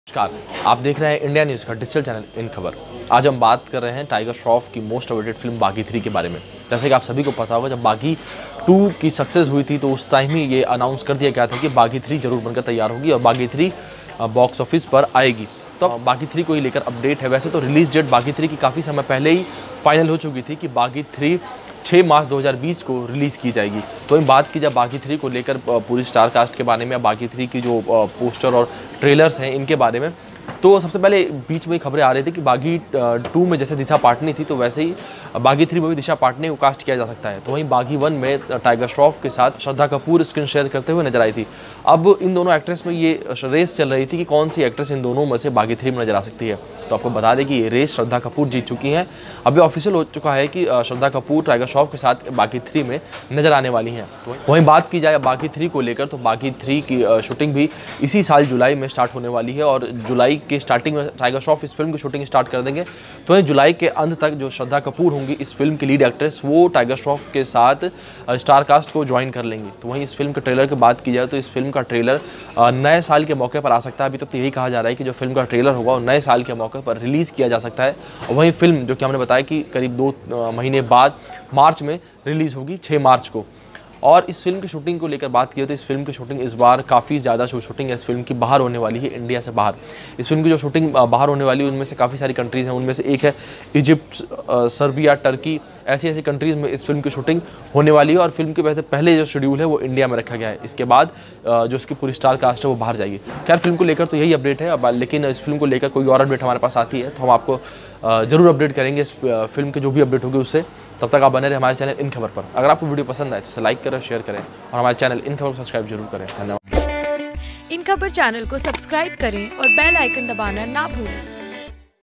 नमस्कार, आप देख रहे हैं इंडिया न्यूज़ का डिजिटल चैनल इन खबर। आज हम बात कर रहे हैं टाइगर श्रॉफ की मोस्ट अवेटेड फिल्म बागी 3 के बारे में। जैसे कि आप सभी को पता होगा, जब बागी 2 की सक्सेस हुई थी तो उस टाइम ही ये अनाउंस कर दिया गया था कि बागी 3 जरूर बनकर तैयार होगी और बागी 3 बॉक्स ऑफिस पर आएगी। तो बागी 3 को ही लेकर अपडेट है। वैसे तो रिलीज डेट बागी 3 की काफ़ी समय पहले ही फाइनल हो चुकी थी कि बागी 3 6 मार्च 2020 को रिलीज़ की जाएगी। तो इन बात की जब बागी 3 को लेकर पूरी स्टार कास्ट के बारे में, बागी 3 की जो पोस्टर और ट्रेलर्स हैं इनके बारे में, तो सबसे पहले बीच में खबरें आ रही थी कि बागी 2 में जैसे दिशा पाटनी थी तो वैसे ही बागी 3 में भी दिशा पाटनी को कास्ट किया जा सकता है। तो वहीं बागी 1 में टाइगर श्रॉफ के साथ श्रद्धा कपूर स्क्रीन शेयर करते हुए नजर आई थी। अब इन दोनों एक्ट्रेस में ये रेस चल रही थी कि कौन सी एक्ट्रेस इन दोनों में से बागी 3 में नजर आ सकती है। तो आपको बता दें कि ये रेस श्रद्धा कपूर जीत चुकी हैं। अभी ऑफिशियल हो चुका है कि श्रद्धा कपूर टाइगर श्रॉफ के साथ बागी 3 में नजर आने वाली हैं। तो वहीं बात की जाए बागी 3 को लेकर, तो बागी 3 की शूटिंग भी इसी साल जुलाई में स्टार्ट होने वाली है और जुलाई के स्टार्टिंग में टाइगर श्रॉफ इस फिल्म की शूटिंग स्टार्ट कर देंगे। तो वहीं जुलाई के अंत तक जो श्रद्धा कपूर होंगी इस फिल्म की लीड एक्ट्रेस, वो टाइगर श्रॉफ के साथ स्टार कास्ट को ज्वाइन कर लेंगी। तो वहीं इस फिल्म के ट्रेलर की बात की जाए तो इस फिल्म का ट्रेलर नए साल के मौके पर आ सकता है। अभी तक तो यही कहा जा रहा है कि जो फिल्म का ट्रेलर होगा वो नए साल के मौके पर रिलीज़ किया जा सकता है। और वहीं फिल्म जो कि हमने बताया कि करीब 2 महीने बाद मार्च में रिलीज़ होगी, 6 मार्च को। और इस फिल्म की शूटिंग को लेकर बात की तो इस फिल्म की शूटिंग इस बार काफ़ी ज़्यादा शूटिंग इस फिल्म की बाहर होने वाली है, इंडिया से बाहर। इस फिल्म की जो शूटिंग बाहर होने वाली है उनमें से काफ़ी सारी कंट्रीज़ हैं। उनमें से एक है इजिप्ट, सर्बिया, टर्की, ऐसी ऐसी कंट्रीज़ में इस फिल्म की शूटिंग होने वाली है। और फिल्म के पहले जो शेड्यूल है वो इंडिया में रखा गया है। इसके बाद जो इसकी पूरी स्टार कास्ट है वो बाहर जाएगी। खैर, फिल्म को लेकर तो यही अपडेट है। अब लेकिन इस फिल्म को लेकर कोई और अपडेट हमारे पास आती है तो हम आपको ज़रूर अपडेट करेंगे इस फिल्म की जो भी अपडेट होगी उससे। तब तक आप बने रहे हमारे चैनल इन खबर पर। अगर आपको वीडियो पसंद आए तो इसे लाइक करें, शेयर करें और हमारे चैनल इन खबर को सब्सक्राइब जरूर करें। धन्यवाद। इन खबर चैनल को सब्सक्राइब करें और बेल आइकन दबाना ना भूलें।